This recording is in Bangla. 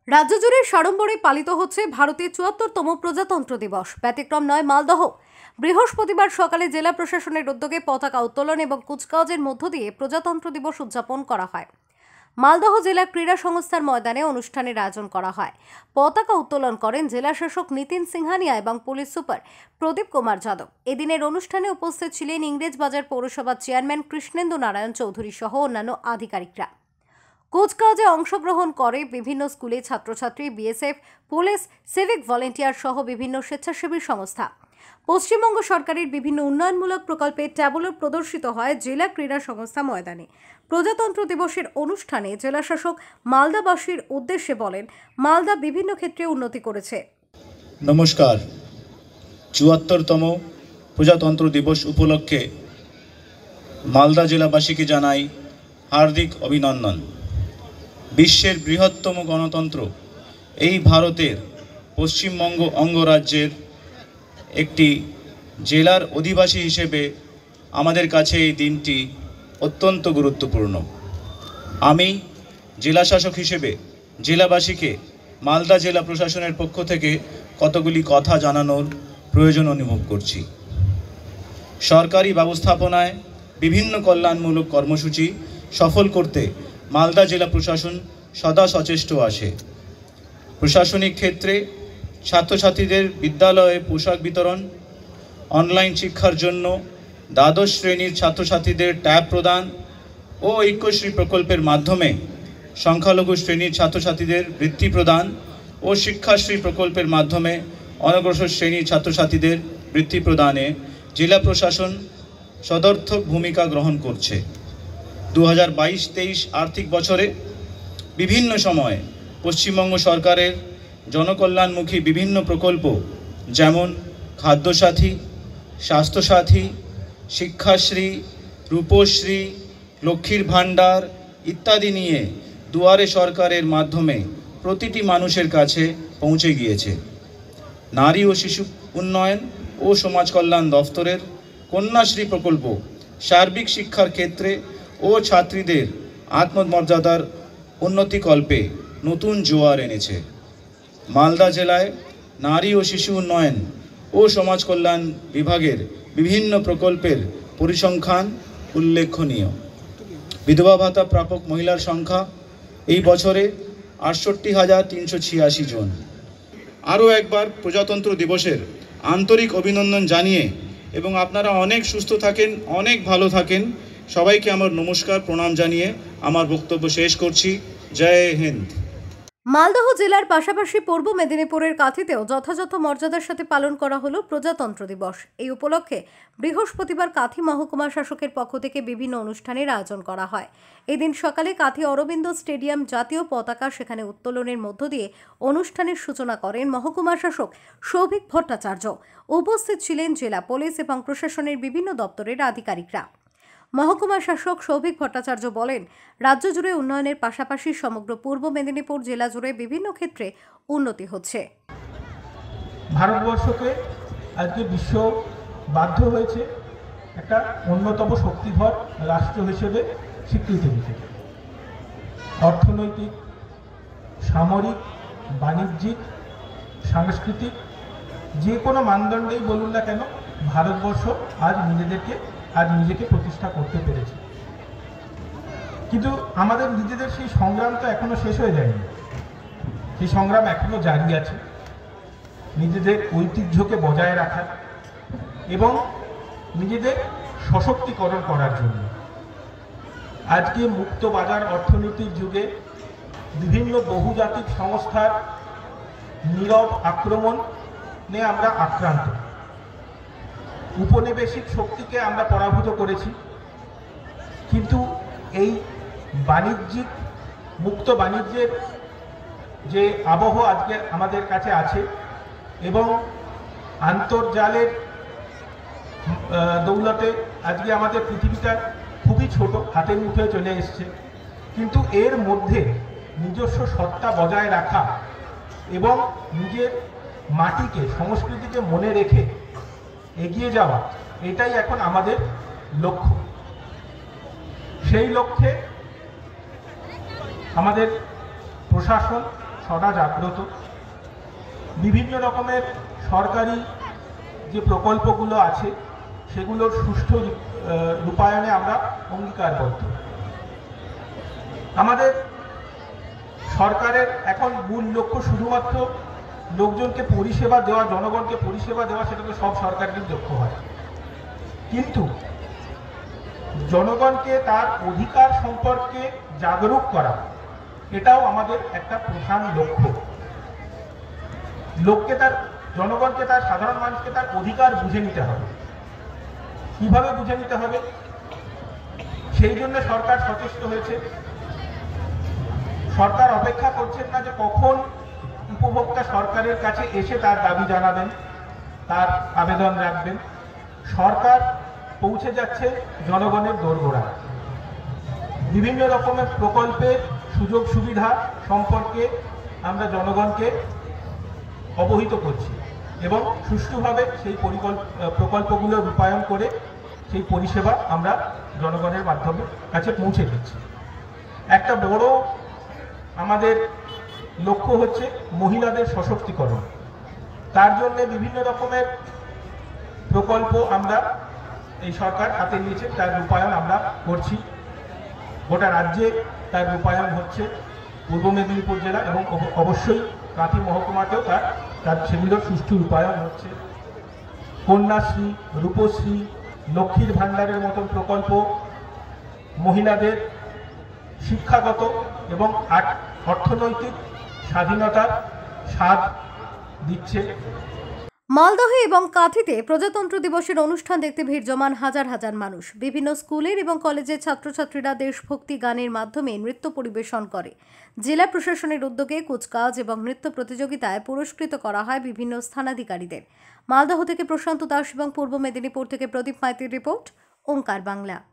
রাজ্য জুড়ে সাড়ম্বরে পালিত হচ্ছে ভারতের ৭৪তম প্রজাতন্ত্র দিবস। ব্যতিক্রম নয় মালদহ। বৃহস্পতিবার সকালে জেলা প্রশাসনের উদ্যোগে পতাকা উত্তোলন এবং কুচকাওয়াজের মধ্য দিয়ে প্রজাতন্ত্র দিবস উদযাপন করা হয়। মালদহ জেলা ক্রীড়া সংস্থার ময়দানে অনুষ্ঠানের আয়োজন করা হয়। পতাকা উত্তোলন করেন জেলা শাসক নিতিন সিংহানিয়া এবং পুলিশ সুপার প্রদীপ কুমার যাদব। এদিনের অনুষ্ঠানে উপস্থিত ছিলেন ইংরেজবাজার পৌরসভার চেয়ারম্যান কৃষ্ণেন্দু নারায়ণ চৌধুরী সহ অন্যান্য আধিকারিকরা। কুচকাওয়াজে অংশগ্রহণ করে বিভিন্ন স্কুলে ছাত্রছাত্রী, বিএসএফ, পুলিশ, সিভিক ভলেন্টিয়ার সহ বিভিন্ন স্বেচ্ছাসেবী সংস্থা। পশ্চিমবঙ্গ সরকারের বিভিন্ন উন্নয়নমূলক প্রকল্পের ট্যাবলো প্রদর্শিত হয় জেলা ক্রীড়া সংস্থা ময়দানে। প্রজাতন্ত্র দিবসের অনুষ্ঠানে জেলা শাসক মালদাবাসীর উদ্দেশ্যে বলেন, মালদা বিভিন্ন ক্ষেত্রে উন্নতি করেছে। নমস্কার। ৭৪তম প্রজাতন্ত্র দিবস উপলক্ষে মালদা জেলাবাসীকে জানাই হার্দিক অভিনন্দন। বিশ্বের বৃহত্তম গণতন্ত্র এই ভারতের পশ্চিমবঙ্গ অঙ্গরাজ্যের একটি জেলার অধিবাসী হিসেবে আমাদের কাছে এই দিনটি অত্যন্ত গুরুত্বপূর্ণ। আমি জেলা শাসক হিসেবে জেলাবাসীকে মালদা জেলা প্রশাসনের পক্ষ থেকে কতগুলি কথা জানানোর প্রয়োজন অনুভব করছি। সরকারি ব্যবস্থাপনায় বিভিন্ন কল্যাণমূলক কর্মসূচি সফল করতে মালদা জেলা প্রশাসন সদা সচেষ্ট আছে। প্রশাসনিক ক্ষেত্রে ছাত্রছাত্রীদের বিদ্যালয়ে পোশাক বিতরণ, অনলাইন শিক্ষার জন্য দ্বাদশ শ্রেণীর ছাত্রছাত্রীদের ট্যাব প্রদান ও ঐক্যশ্রী প্রকল্পের মাধ্যমে সংখ্যালঘু শ্রেণীর ছাত্রছাত্রীদের বৃত্তি প্রদান ও শিক্ষাশ্রী প্রকল্পের মাধ্যমে অনগ্রসর শ্রেণীর ছাত্রছাত্রীদের বৃত্তি প্রদানে জেলা প্রশাসন সদর্থক ভূমিকা গ্রহণ করছে। 2022-23 আর্থিক বছরে বিভিন্ন সময়ে পশ্চিমবঙ্গ সরকারের জনকল্যাণমুখী বিভিন্ন প্রকল্প যেমন খাদ্যসাথী, স্বাস্থ্যসাথী, শিক্ষাশ্রী, রূপশ্রী, লক্ষ্মীর ভাণ্ডার ইত্যাদি নিয়ে দুয়ারে সরকারের মাধ্যমে প্রতিটি মানুষের কাছে পৌঁছে গিয়েছে। নারী ও শিশু উন্নয়ন ও সমাজ কল্যাণ দফতরের কন্যাশ্রী প্রকল্প সার্বিক শিক্ষার ক্ষেত্রে ও ছাত্রীদের আত্মমর্যাদার উন্নতিকল্পে নতুন জোয়ার এনেছে। মালদা জেলায় নারী ও শিশু উন্নয়ন ও সমাজ কল্যাণ বিভাগের বিভিন্ন প্রকল্পের পরিসংখ্যান উল্লেখনীয়। বিধবা ভাতা প্রাপক মহিলার সংখ্যা এই বছরে ৬৮,৩৮৬ জন। আরও একবার প্রজাতন্ত্র দিবসের আন্তরিক অভিনন্দন জানিয়ে এবং আপনারা অনেক সুস্থ থাকেন, অনেক ভালো থাকেন, সবাইকে আমার নমস্কার প্রণাম জানিয়ে আমার বক্তব্য শেষ করছি। জয় হিন্দ। মালদহ জেলার পাশাপাশি পূর্ব মেদিনীপুরের কাঁথিতেও যথাযথ মর্যাদার সাথে পালন করা হলো প্রজাতন্ত্র দিবস। এই উপলক্ষে বৃহস্পতিবার কাঁথি মহকুমা শাসকের পক্ষ থেকে বিভিন্ন অনুষ্ঠানের আয়োজন করা হয়। এদিন সকালে কাঁথি অরবিন্দ স্টেডিয়াম জাতীয় পতাকা সেখানে উত্তোলনের মধ্য দিয়ে অনুষ্ঠানের সূচনা করেন মহকুমা শাসক সৌভিক ভট্টাচার্য। উপস্থিত ছিলেন জেলা পুলিশ এবং প্রশাসনের বিভিন্ন দপ্তরের আধিকারিকরা। মহকুমা শাসক সৌভিক ভট্টাচার্য বলেন, রাজ্য জুড়ে উন্নয়নের পাশাপাশি সমগ্র পূর্ব মেদিনীপুর জেলা জুড়ে বিভিন্ন ক্ষেত্রে উন্নতি হচ্ছে। ভারতবর্ষকে আজকে বিশ্ব বাধ্য হয়েছে একটা অন্যতম শক্তিধর রাষ্ট্র হিসেবে স্বীকৃতি দিতে। অর্থনৈতিক, সামরিক, বাণিজ্যিক, সাংস্কৃতিক যে কোনো মানদণ্ডেই বলুন না কেন, ভারতবর্ষ আজ নিজেকে প্রতিষ্ঠা করতে পেরেছে। কিন্তু আমাদের নিজেদের সেই সংগ্রাম তো এখনো শেষ হয়ে যায়নি। সেই সংগ্রাম এখনো জারি আছে নিজেদের ঐতিহ্যকে বজায় রাখার এবং নিজেদের সশক্তিকরণ করার জন্য। আজকে মুক্ত বাজার অর্থনীতির যুগে বিভিন্ন বহুজাতিক সংস্থার নীরব আক্রমণে আমরা আক্রান্ত। উপনিবেশিক শক্তিকে আমরা পরাভূত করেছি, কিন্তু এই বাণিজ্যিক মুক্ত বাণিজ্যের যে আবহ আজকে আমাদের কাছে আছে এবং আন্তর্জালের দৌলতে আজকে আমাদের পৃথিবীটা খুবই ছোট, হাতের মুঠোয় চলে এসছে, কিন্তু এর মধ্যে নিজস্ব সত্তা বজায় রাখা এবং নিজের মাটিকে, সংস্কৃতিকে মনে রেখে এগিয়ে যাওয়া, এটাই এখন আমাদের লক্ষ্য। সেই লক্ষ্যে আমাদের প্রশাসন সদা জাগ্রত। বিভিন্ন রকমের সরকারি যে প্রকল্পগুলো আছে সেগুলোর সুষ্ঠু রূপায়ণে আমরা অঙ্গীকারবদ্ধ। আমাদের সরকারের এখন মূল লক্ষ্য শুধুমাত্র লোকজনকে পরিষেবা দেওয়া, জনগণকে পরিষেবা দেওয়া, সেটা তো সব সরকারেরই লক্ষ্য হয়, কিন্তু জনগণকে তার অধিকার সম্পর্কে জাগরুক করা এটাও আমাদের একটা প্রধান লক্ষ্য। জনগণকে তার সাধারণ মানুষকে তার অধিকার বুঝে নিতে হবে। কিভাবে বুঝে নিতে হবে, সেই জন্য সরকার সচেষ্ট হয়েছে। সরকার অপেক্ষা করছেন না যে কখন উপভোক্তা সরকারের কাছে এসে তার দাবি জানাবেন, তার আবেদন রাখবেন। সরকার পৌঁছে যাচ্ছে জনগণের দোরগোড়ায়। বিভিন্ন রকমের প্রকল্পের সুযোগ সুবিধা সম্পর্কে আমরা জনগণকে অবহিত করছি এবং সুষ্ঠুভাবে সেই প্রকল্পগুলো রূপায়ণ করে সেই পরিষেবা আমরা জনগণের মাধ্যমে কাছে পৌঁছে দিচ্ছি। একটা বড় আমাদের লক্ষ্য হচ্ছে মহিলাদের সশক্তিকরণ। তার জন্য বিভিন্ন রকমের প্রকল্প আমরা এই সরকার হাতে নিয়েছে, তার রূপায়ণ আমরা করছি। গোটা রাজ্যে তার রূপায়ণ হচ্ছে। পূর্ব মেদিনীপুর জেলা এবং অবশ্যই কাঁথি মহকুমাতেও তার সেগুলোর সুষ্ঠু রূপায়ণ হচ্ছে। কন্যাশ্রী, রূপশ্রী, লক্ষ্মীর ভাণ্ডারের মতন প্রকল্প মহিলাদের শিক্ষাগত এবং অর্থনৈতিক স্বাধীনতার স্বাদ দিচ্ছে। মালদহে এবং কাঁথিতে প্রজাতন্ত্র দিবসের অনুষ্ঠান দেখতে ভিড় জমান হাজার হাজার মানুষ। বিভিন্ন স্কুলের এবং কলেজের ছাত্রছাত্রীরা দেশভক্তি গানের মাধ্যমে নৃত্য পরিবেশন করে। জেলা প্রশাসনের উদ্যোগে কুচকাওয়াজ এবং নৃত্য প্রতিযোগিতায় পুরস্কৃত করা হয় বিভিন্ন স্থানাধিকারীদের। মালদহ থেকে প্রশান্ত দাস এবং পূর্ব মেদিনীপুর থেকে প্রদীপ মাইতির রিপোর্ট, ওঙ্কার বাংলা।